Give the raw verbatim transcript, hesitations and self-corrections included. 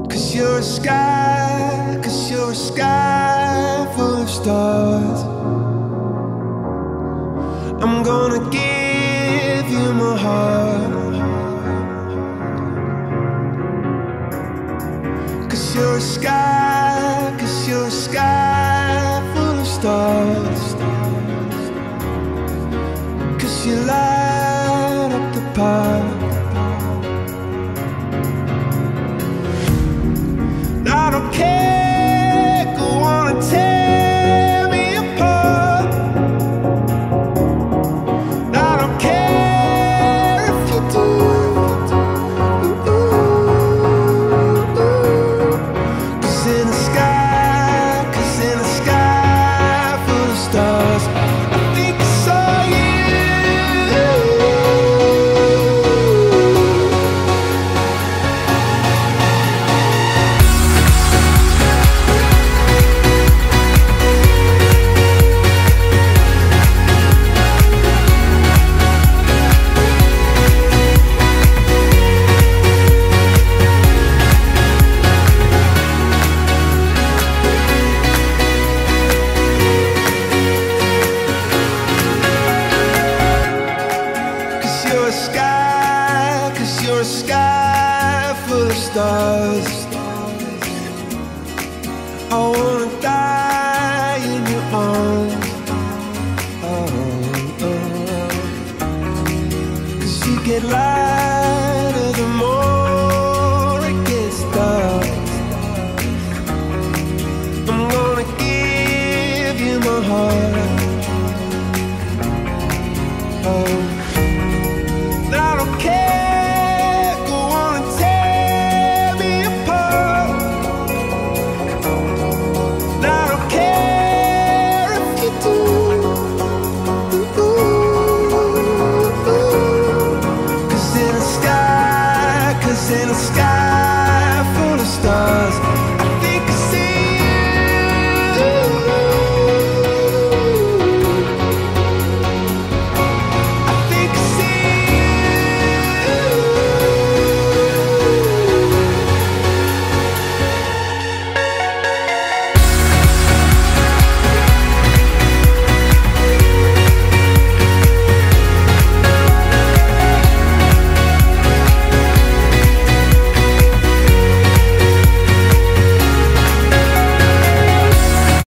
Cause you're a sky, cause you're a sky full of stars. I'm gonna give you my heart. Cause you're a sky, cause you're a sky full of stars. Cause you light up the park. I don't care, go on and tear me apart. I don't care if you do. Cause in the sky, cause in the sky full of stars, I think I saw you. You're a sky, cause you're a sky full of stars. I wanna die in your arms. Oh, oh. Cause you get lighter the more it gets dark. I'm gonna give you my heart. Oh, I don't care, go on and tear me apart. I don't care if you do. Cause in the sky, cause in the sky